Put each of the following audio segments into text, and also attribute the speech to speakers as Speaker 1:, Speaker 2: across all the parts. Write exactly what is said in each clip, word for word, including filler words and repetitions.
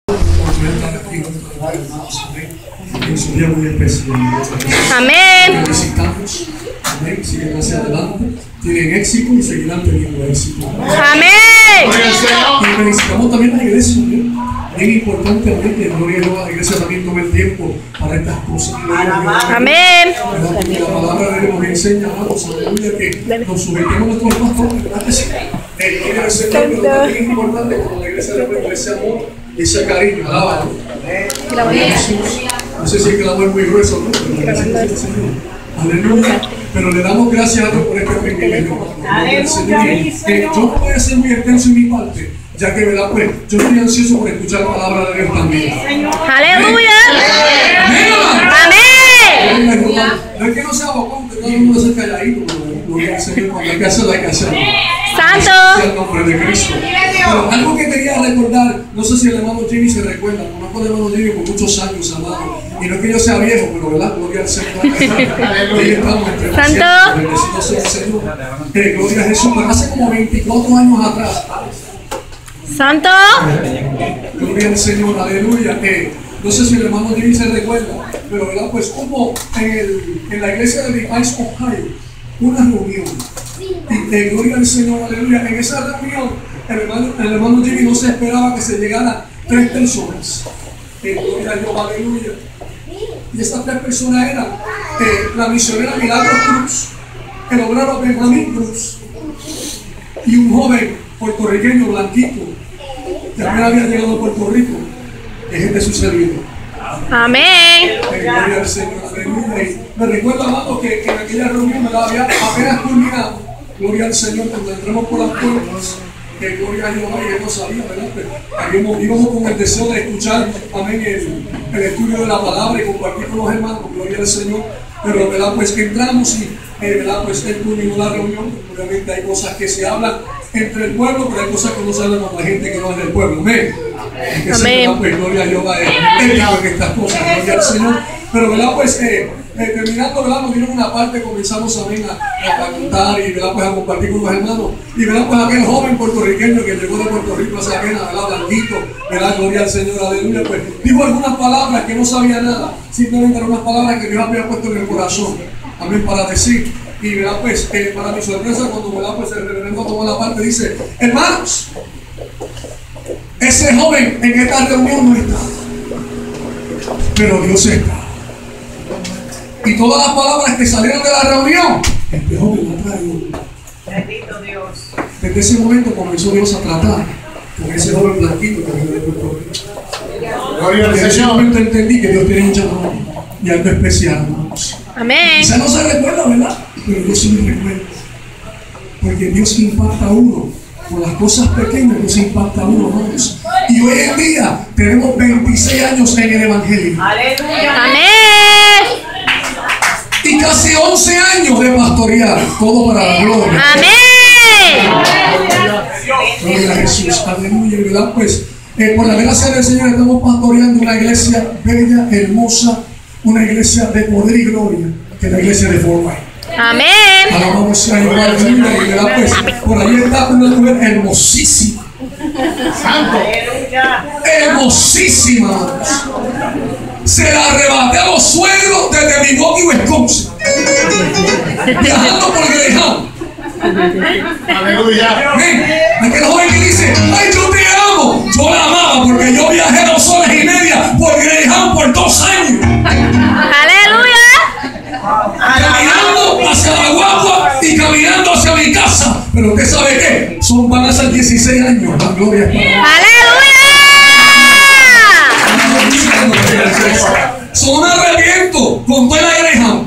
Speaker 1: En su día muy especial.
Speaker 2: Amén.
Speaker 1: Felicitamos. Amén. Siguen hacia adelante. Tienen éxito y seguirán teniendo éxito.
Speaker 2: Amén.
Speaker 1: Y felicitamos también a la iglesia. Bien, bien importante, amén, que gloria a Dios, la iglesia también tome el tiempo para estas cosas.
Speaker 2: Amén.
Speaker 1: Porque la palabra de Dios nos enseña, amados, aleluya, que nos sujetemos a nuestros pastores, ¿verdad que sí? El gloria al Señor, pero también es importante cuando la iglesia demuestra ese amor y ese cariño. Alábalo. No sé si el clamor es muy grueso, ¿no? Pero la iglesia del Señor. Aleluya. Pero le damos gracias a Dios por este privilegio. Eh, yo voy a ser muy extenso en mi parte, ya que, ¿verdad? Pues yo estoy ansioso por escuchar la palabra de Dios también.
Speaker 2: Aleluya.
Speaker 1: Amén.
Speaker 2: Amén.
Speaker 1: No es que no sea bocón, que todo el mundo se calladito, pero lo que el Señor, cuando hay que hacerlo, hay que hacerlo.
Speaker 2: Santo.
Speaker 1: En el nombre de Cristo. Pero algo que quería recordar, no sé si el hermano Jimmy se recuerda, conozco al hermano Jimmy por muchos años, amado. Y no es que yo sea viejo, pero ¿verdad? Gloria al Señor. Ahí estamos entre
Speaker 2: Santo.
Speaker 1: bendecido sea el Señor. Eh, gloria a Jesús. Pero hace como veinticuatro años atrás.
Speaker 2: Santo.
Speaker 1: Gloria al Señor, aleluya. Eh, no sé si el hermano Jimmy se recuerda, pero ¿verdad? Pues hubo en, el, en la iglesia de Defiance, Ohio, una reunión. Y eh, gloria al Señor, aleluya. En esa reunión, el hermano, el hermano Jimmy no se esperaba que se llegaran tres personas. Eh, gloria a Dios, aleluya. Y estas tres personas eran eh, la misionera Milagros Cruz, el obrero Benjamín Cruz y un joven puertorriqueño blanquito que apenas había llegado a Puerto Rico, que es este sucedido.
Speaker 2: Amén.
Speaker 1: Eh, gloria al Señor, aleluya. Y me recuerdo, amado, que, que en aquella reunión me la había apenas culminado. Gloria al Señor, cuando entramos por las puertas, que gloria a Jehová, y él no sabía, ¿verdad? Pero íbamos, íbamos con el deseo de escuchar, amén, el, el estudio de la palabra y compartir con los hermanos, gloria al Señor. Pero, ¿verdad? Pues que entramos y, eh, ¿verdad? Pues él culminó la reunión. Obviamente hay cosas que se hablan entre el pueblo, pero hay cosas que no se hablan con la gente que no es del pueblo. Amén. Que
Speaker 2: Amén.
Speaker 1: Pues gloria a Jehová, es técnico en estas cosas, gloria al Señor. Pero, ¿verdad? Pues eh, eh, terminando, ¿verdad? Nos dieron una parte, comenzamos a, ver, a, a cantar y, ¿verdad? Pues a compartir con los hermanos. Y, ¿verdad? Pues aquel joven puertorriqueño que llegó de Puerto Rico hace apenas, ¿verdad? Blanquito, ¿verdad? Gloria al Señor, aleluya. Pues dijo algunas palabras que no sabía nada, simplemente eran unas palabras que Dios había puesto en el corazón. Amén, para decir. Y, ¿verdad? Pues eh, para mi sorpresa, cuando, ¿verdad? Pues el reverendo tomó la parte, dice: hermanos, ese joven en esta reunión no está, pero Dios está. Y todas las palabras que salieron de la reunión, este joven la trajo.
Speaker 3: Bendito Dios.
Speaker 1: Desde ese momento comenzó Dios a tratar con ese joven blanquito que vino de Puerto Rico.
Speaker 4: Gloria al
Speaker 1: En ese
Speaker 4: Señor.
Speaker 1: momento entendí que Dios tiene un llamado y algo especial, hermanos.
Speaker 2: Amén.
Speaker 1: Quizá no se recuerda, ¿verdad? Pero Dios sí me recuerda. Porque Dios impacta a uno. Con las cosas pequeñas Dios impacta a uno, hermanos. Y hoy en día tenemos veintiséis años en el Evangelio.
Speaker 3: Aleluya.
Speaker 2: Amén.
Speaker 1: Y casi once años de pastorear. Todo para la gloria.
Speaker 2: Amén.
Speaker 1: Gloria a Jesús. Aleluya. ¿Verdad? Pues eh, por la gracia del Señor estamos pastoreando una iglesia bella, hermosa. Una iglesia de poder y gloria. Que es la iglesia de Fort Wayne.
Speaker 2: Amén.
Speaker 1: Alabamos a Jehová, aleluya. Y ¿verdad? Pues por ahí está una mujer hermosísima.
Speaker 3: Aleluya.
Speaker 1: Hermosísima. Se la arrebaté a los suegros desde Milwaukee, Wisconsin. Viajando por Greyhound.
Speaker 4: Aleluya.
Speaker 1: Amén. Aquel joven que dice: ay, yo te amo. Yo la amaba porque yo viajé dos horas y media por Greyhound por dos años.
Speaker 2: Aleluya.
Speaker 1: Caminando hacia la guagua y caminando hacia mi casa. Pero usted sabe qué, son van a ser dieciséis años. La gloria es para
Speaker 2: Aleluya.
Speaker 1: Son un arrepiento con toda la Greyhound.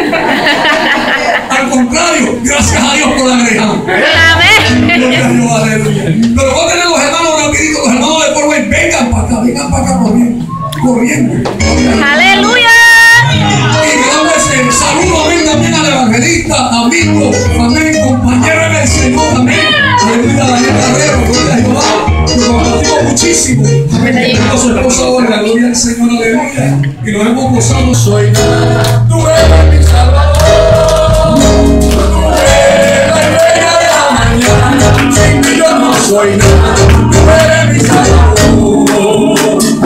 Speaker 1: Al contrario, gracias a Dios por la Greyhound.
Speaker 2: Amén.
Speaker 1: Gloria a Dios, aleluya. Pero voy a tener los hermanos rapiditos, los hermanos de Fort Wayne, vengan para acá, vengan para acá corriendo, corriendo.
Speaker 2: Aleluya.
Speaker 1: Y me damos ese saludo, amén, también al evangelista, amigo, amén, compañero en el Señor, amén. Aleluya, Daniel Carrero, gloria a Jehová. Lo compartimos muchísimo. Amén. A su esposa ahora, la gloria al Señor, aleluya. Y lo hemos gozado. Soy nada, tú eres mi Salvador. Tú eres la estrella de la mañana. Sin ti yo no soy nada, tú eres mi Salvador.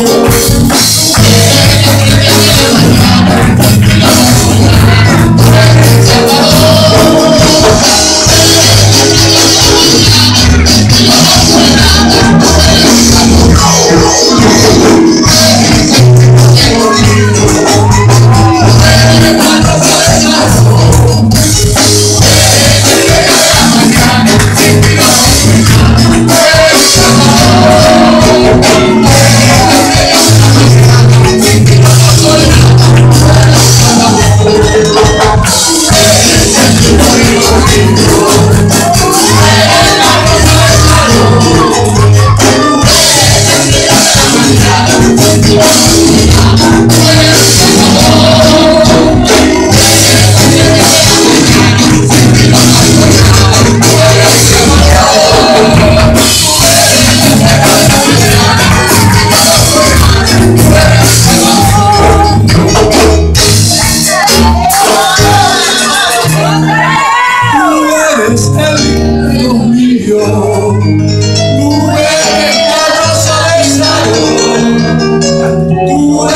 Speaker 1: Tú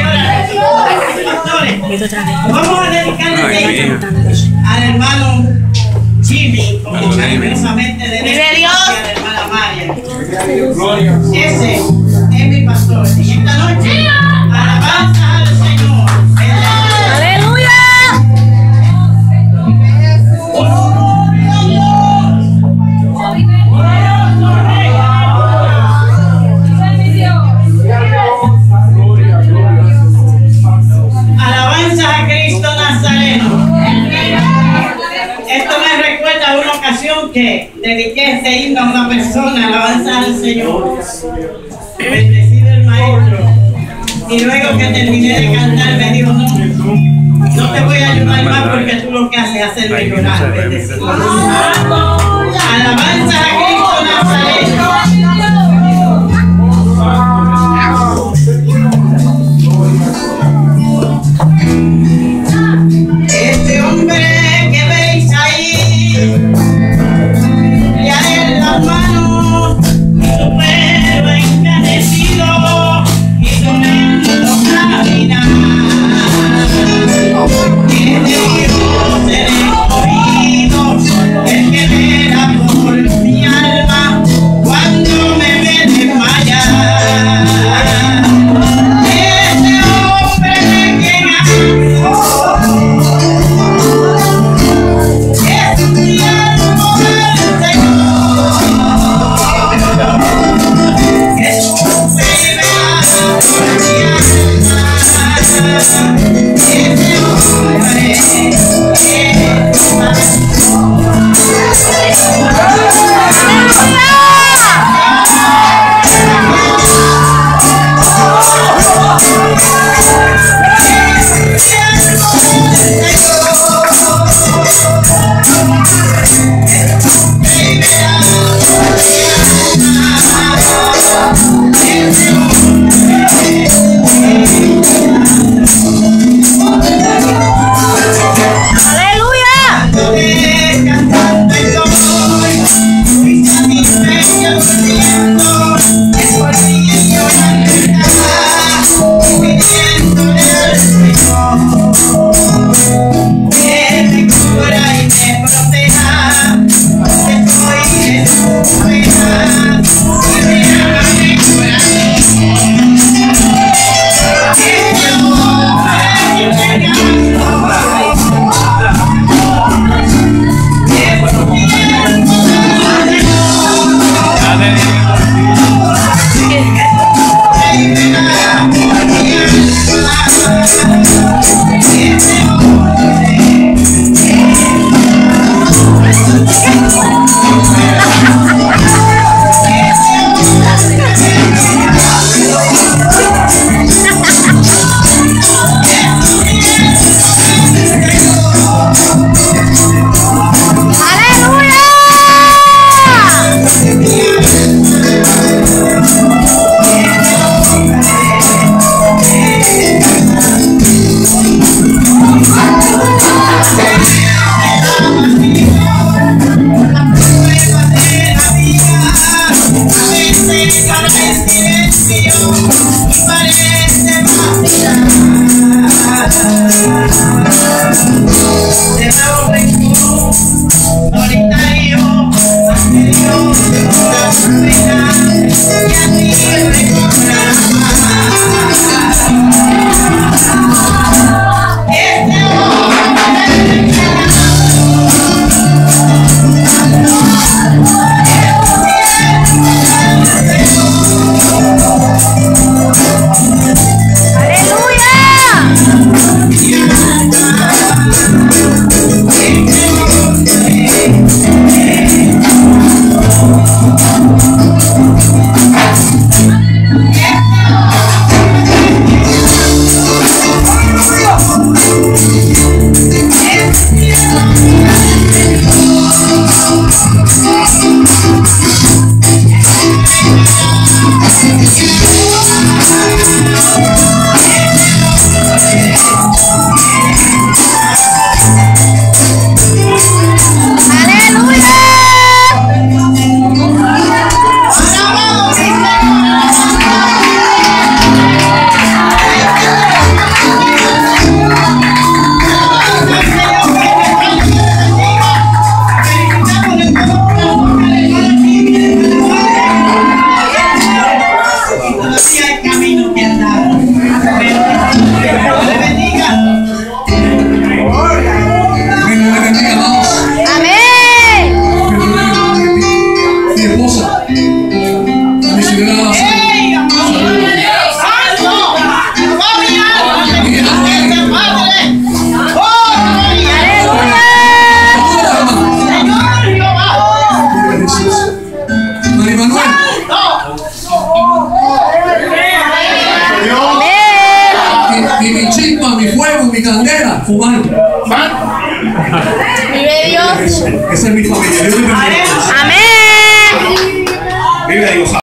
Speaker 4: Vamos a dedicarle al hermano Jimmy, como cariñosamente de Dios, y a la hermana María. Ese es mi pastor. Y esta noche, alabanza al Señor.
Speaker 2: Aleluya.
Speaker 4: Alabanza a Cristo Nazareno. Esto me recuerda a una ocasión que dediqué este himno a una persona, alabanza al Señor. Bendecido el maestro. Y luego que terminé de cantar me dijo, no, no te voy a ayudar más porque tú lo que haces es hacerme llorar. Bendecido. Alabanza a Cristo Nazareno. Este hombre que veis ahí, ya en las manos, y su pelo encanecido, y con él caminar. Que de Dios el escogido, el que verá por mi alma, cuando me ve desmayar. Este hombre que nació,
Speaker 1: candela, fumando.
Speaker 2: Vive Dios.
Speaker 1: Esa es mi familia. Dios me bendiga.
Speaker 2: Amén.
Speaker 5: Vive Dios.